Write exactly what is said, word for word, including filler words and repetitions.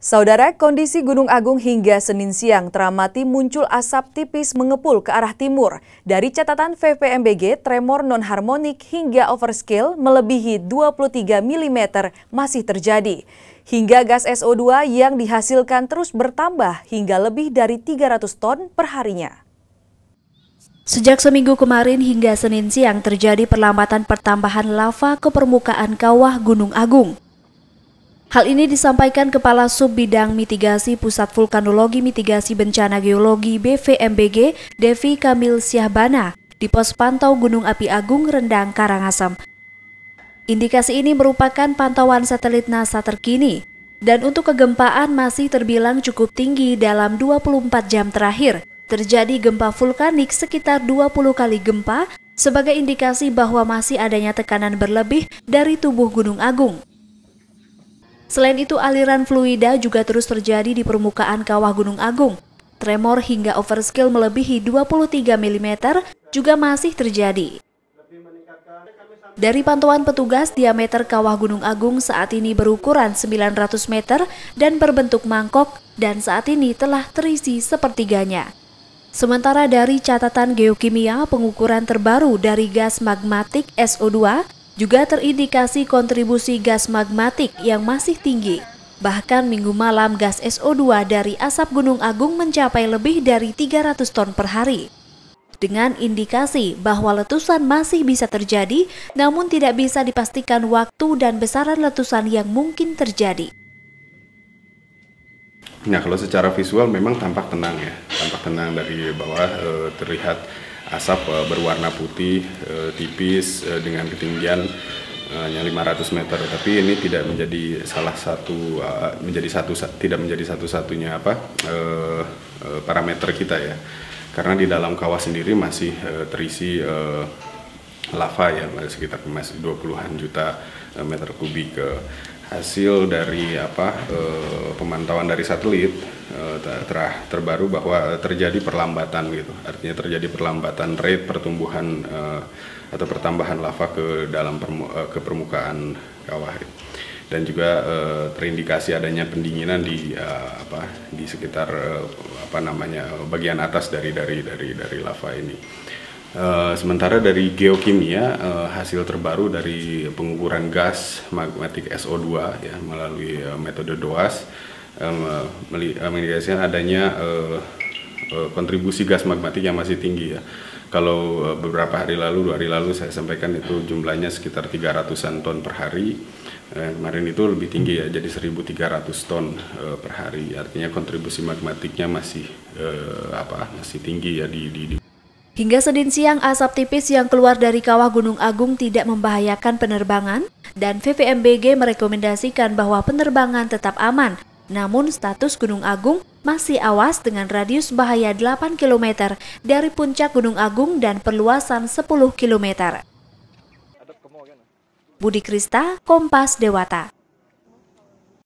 Saudara, kondisi Gunung Agung hingga Senin siang teramati muncul asap tipis mengepul ke arah timur. Dari catatan V P M B G, tremor non-harmonik hingga overscale melebihi dua puluh tiga milimeter masih terjadi. Hingga gas S O dua yang dihasilkan terus bertambah hingga lebih dari tiga ratus ton per harinya. Sejak seminggu kemarin hingga Senin siang terjadi perlambatan pertambahan lava ke permukaan kawah Gunung Agung. Hal ini disampaikan Kepala Sub Bidang Mitigasi Pusat Vulkanologi Mitigasi Bencana Geologi B V M B G, Devi Kamil Syahbana, di pos pantau Gunung Api Agung Rendang, Karangasem. Indikasi ini merupakan pantauan satelit NASA terkini, dan untuk kegempaan masih terbilang cukup tinggi dalam dua puluh empat jam terakhir. Terjadi gempa vulkanik sekitar dua puluh kali gempa sebagai indikasi bahwa masih adanya tekanan berlebih dari tubuh Gunung Agung. Selain itu, aliran fluida juga terus terjadi di permukaan kawah Gunung Agung. Tremor hingga overscale melebihi dua puluh tiga milimeter juga masih terjadi. Dari pantauan petugas, diameter kawah Gunung Agung saat ini berukuran sembilan ratus meter dan berbentuk mangkok, dan saat ini telah terisi sepertiganya. Sementara dari catatan geokimia, pengukuran terbaru dari gas magmatik S O dua juga terindikasi kontribusi gas magmatik yang masih tinggi. Bahkan minggu malam gas S O dua dari asap Gunung Agung mencapai lebih dari tiga ratus ton per hari. Dengan indikasi bahwa letusan masih bisa terjadi, namun tidak bisa dipastikan waktu dan besaran letusan yang mungkin terjadi. Nah, kalau secara visual memang tampak tenang ya, tampak tenang dari bawah e, terlihat asap e, berwarna putih e, tipis e, dengan ketinggian e, hanya lima ratus meter. Tapi ini tidak menjadi salah satu e, menjadi satu tidak menjadi satu-satunya apa e, e, parameter kita ya, karena di dalam kawah sendiri masih e, terisi e, lava ya, sekitar masih dua puluhan juta e, meter kubik. E, hasil dari apa e, pemantauan dari satelit e, ter terbaru bahwa terjadi perlambatan gitu, artinya terjadi perlambatan rate pertumbuhan e, atau pertambahan lava ke dalam permu ke permukaan kawah, dan juga e, terindikasi adanya pendinginan di e, apa di sekitar e, apa namanya bagian atas dari dari dari dari lava ini. Uh, sementara dari geokimia, uh, hasil terbaru dari pengukuran gas magmatik S O dua ya melalui uh, metode D O A S um, uh, mengindikasikan adanya uh, uh, kontribusi gas magmatik yang masih tinggi ya. Kalau uh, beberapa hari lalu, dua hari lalu saya sampaikan itu jumlahnya sekitar tiga ratusan ton per hari. Uh, kemarin itu lebih tinggi ya, jadi seribu tiga ratus ton uh, per hari. Artinya kontribusi magmatiknya masih uh, apa masih tinggi ya di, di, di Hingga Senin siang, asap tipis yang keluar dari kawah Gunung Agung tidak membahayakan penerbangan, dan V V M B G merekomendasikan bahwa penerbangan tetap aman. Namun status Gunung Agung masih awas dengan radius bahaya delapan kilometer dari puncak Gunung Agung dan perluasan sepuluh kilometer. Budi Krista, Kompas Dewata.